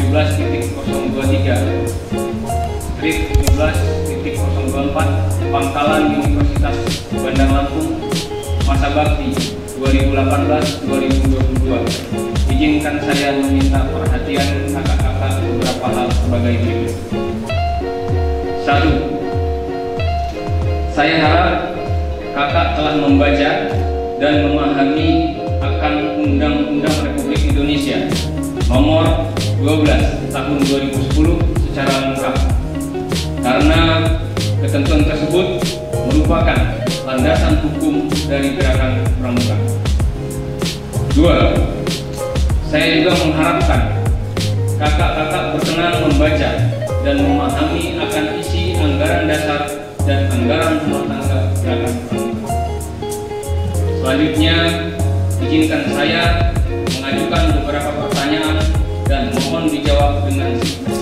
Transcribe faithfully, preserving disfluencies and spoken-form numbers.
belas titik nol dua tiga strip tujuh belas titik nol dua empat Pangkalan Universitas Bandar Lampung, masa bakti dua ribu delapan belas dua ribu dua puluh dua. Izinkan saya meminta perhatian kakak-kakak beberapa hal sebagai berikut. Satu, saya harap kakak telah membaca dan memahami akan Undang-Undang Republik Indonesia Nomor dua belas Tahun dua ribu sepuluh secara lengkap, karena ketentuan tersebut merupakan landasan hukum dari gerakan pramuka. Dua, saya juga mengharapkan kakak-kakak berkenan membaca dan memahami akan isi anggaran dasar dan anggaran rumah tangga gerakan pramuka. Selanjutnya, izinkan saya mengajukan beberapa pertanyaan dan mohon dijawab dengan singkat.